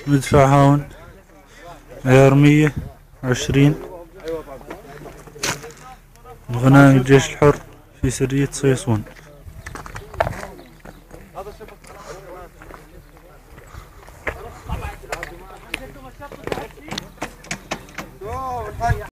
مدفع هاون عيار 120. غنائم الجيش الحر في سرية صيصون.